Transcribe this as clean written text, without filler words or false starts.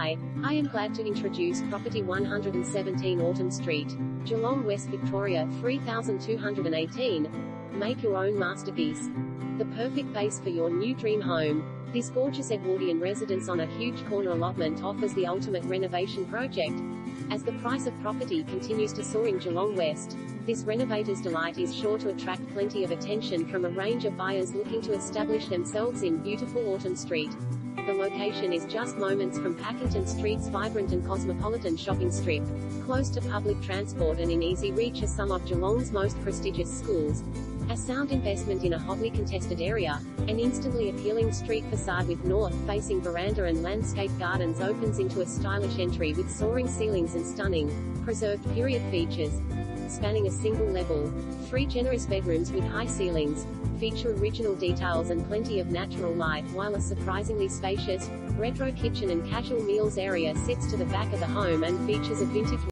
Hi, I am glad to introduce property 117 Autumn Street, Geelong West, Victoria 3218. Make your own masterpiece. The perfect base for your new dream home. This gorgeous Edwardian residence on a huge corner allotment offers the ultimate renovation project. As the price of property continues to soar in Geelong West, this renovator's delight is sure to attract plenty of attention from a range of buyers looking to establish themselves in beautiful Autumn Street. The location is just moments from Packington Street's vibrant and cosmopolitan shopping strip, close to public transport and in easy reach of some of Geelong's most prestigious schools. A sound investment in a hotly contested area, an instantly appealing street facade with north-facing veranda and landscape gardens opens into a stylish entry with soaring ceilings and stunning, preserved period features. Spanning a single level, 3 generous bedrooms with high ceilings, feature original details and plenty of natural light, while a surprisingly spacious, retro kitchen and casual meals area sits to the back of the home and features a vintage